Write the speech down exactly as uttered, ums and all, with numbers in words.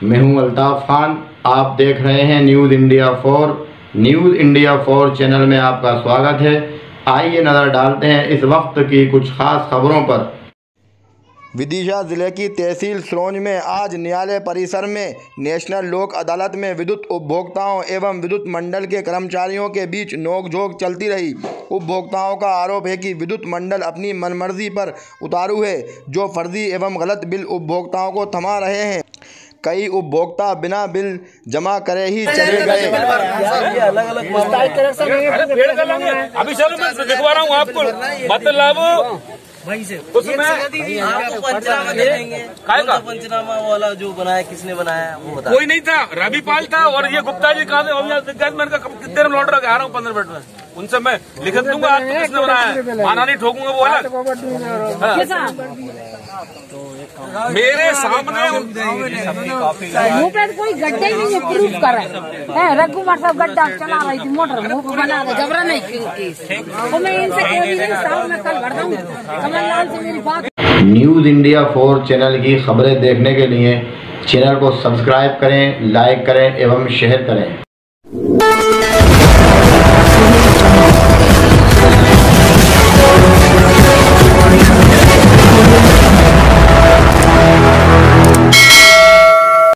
मैं हूं अल्ताफ खान। आप देख रहे हैं news India four. News India four channel में आपका स्वागत है। आइए नज़र डालते हैं इस वक्त की कुछ खास खबरों पर। विदिशा जिले की तहसील सिरोंज में आज न्यायालय परिसर में नेशनल लोक अदालत में विद्युत उपभोक्ताओं एवं विद्युत मंडल के कर्मचारियों के बीच नोकझोंक चलती रही। उपभोक्ताओं का आरोप है कि विद्युत मंडल अपनी मनमर्जी पर उतारू है, जो फर्जी एवं गलत बिल उपभोक्ताओं को थमा रहे हैं। कई उपभोक्ता बिना बिल जमा करे ही चले गए। अभी चलो मैं दिखवा रहा हूँ आपको, मतलब वहीं से उसमें आपको पंचनामा देंगे। पंचनामा वाला जो बनाया किसने बनाया वो बता। कोई नहीं था, रवि पाल था और ये गुप्ता जी कहाँ थे। मैंने कहा कितने देर में लौट रहा, आ रहा हूँ पंद्रह मिनट में, उनसे मैं लिख दूंगा आज तो किसने बनाया, माना नहीं ठोकूंगा वो अलग। मेरे सामने मुँह पे कोई गड्ढे नहीं है, प्रूफ करा है। रघु मतलब गड्ढा चला रही थी मोटर, मुँह को बना रहे, जबरा नहीं की। तो मैं इनसे कह रही थी साहब मैं कल भर दूंगी, कमललाल से मेरी बात। न्यूज़ इंडिया फोर चैनल की खबरें देखने के लिए चैनल को सब्सक्राइब करें, लाइक करें एवं शेयर करें।